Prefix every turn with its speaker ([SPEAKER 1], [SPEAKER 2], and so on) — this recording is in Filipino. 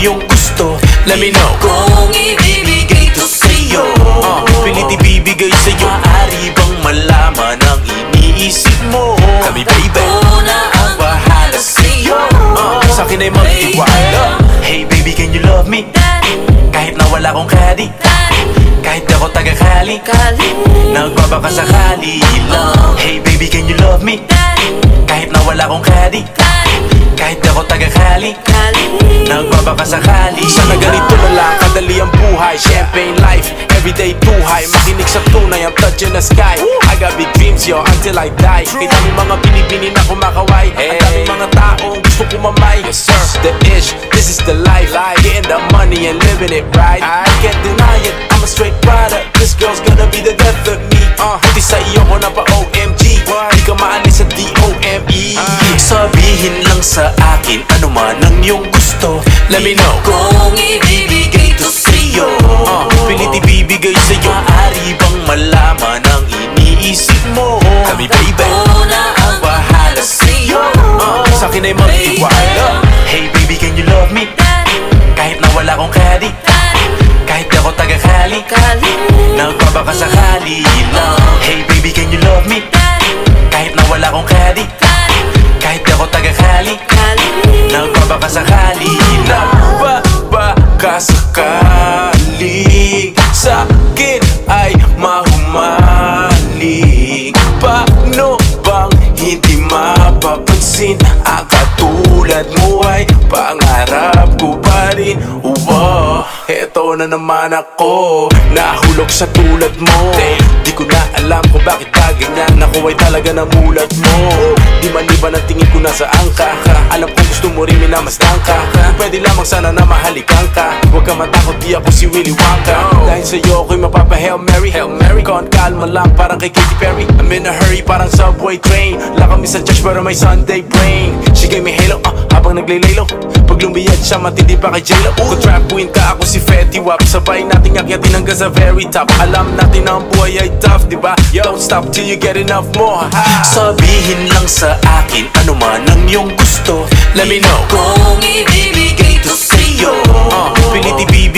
[SPEAKER 1] iyong gusto. Let me know
[SPEAKER 2] kung ibibigay to sa'yo.
[SPEAKER 1] Pilit ibibigay sa'yo. Maaari bang malaman ang iniisip mo? Kami baby,
[SPEAKER 2] Ako na ang bahala sa'yo.
[SPEAKER 1] sa'kin ay magtiwala. Hey baby, can you love me? Kahit na wala akong kadi, kahit ako taga-Cali, nagbabaka sakali lang. Hey baby, can you love me? Kahit na wala akong kadi, kahit ako taga-Cali, nagbabaka sakali. Sana ganito na lang kadali ang buhay. Champagne life, everyday buhay. Makinig sa tunay, I'm touching the sky. I got big dreams yo, until I die. Kay daming mga binibini na kumakaway. Ang daming mga taong gusto kumamay. Yes sir, the ish, this is the life. Getting the money and living it right. I can't deny it, I'm a straight rider. This girl's gonna be the death of me. Hindi sa iyo ko na pa OMG, di ka maalis sa DOME. Sabihin lang sa akin ano man ang iyong gusto. Let me know
[SPEAKER 2] kung ibibigay to sa'yo.
[SPEAKER 1] Pilit ibibigay sa'yo. Maaari bang malaman ang iniisip mo? Kami baby,
[SPEAKER 2] Ako na ang bahala sa'yo.
[SPEAKER 1] sa'kin ay magtiwala. Hey baby, can you love me? Kahit na wala akong kadi, kahit ako taga-Cali, nagbabaka sakali lang. Hey baby, can you love me? Kahit na wala akong kadi, kahit ako taga-Cali, nagbabaka sakali lang. Baka sakaling sa'kin ay mahumaling, paano bang hindi mapapansin? Ang katulad mo ay pangarap ko pa rin. Eto na naman ako, nahulog sa tulad mo. Di ko na alam kung bakit ba ganyan. Ako ay talaga namulat mo. Di maliban ang tingin ko na saan ka. Alam ko gusto mo rin minamasdan ka. Kung pwede lamang sana na mahalikan ka. Huwag ka matakot, di ako si Willy Wonka. Dahil sa'yo ako'y mapapa Hail Mary. Kon kalma lang parang kay Katy Perry. I'm in a hurry parang subway train. Lakami sa church pero may Sunday brain. She gave me halo habang naglaylaylo. Pag lumiyad siya matindi pa kay J-Lo. Kung trap queen ka ako si Fetty Wap. Sabay nating akyatin hanggang sa very top. Alam natin na ang buhay ay tough, diba? Don't stop till you get enough more. Sabihin lang sa akin ano man ang iyong gusto. Let me know
[SPEAKER 2] kung ibibigay to sa'yo.
[SPEAKER 1] Pilit ibibigay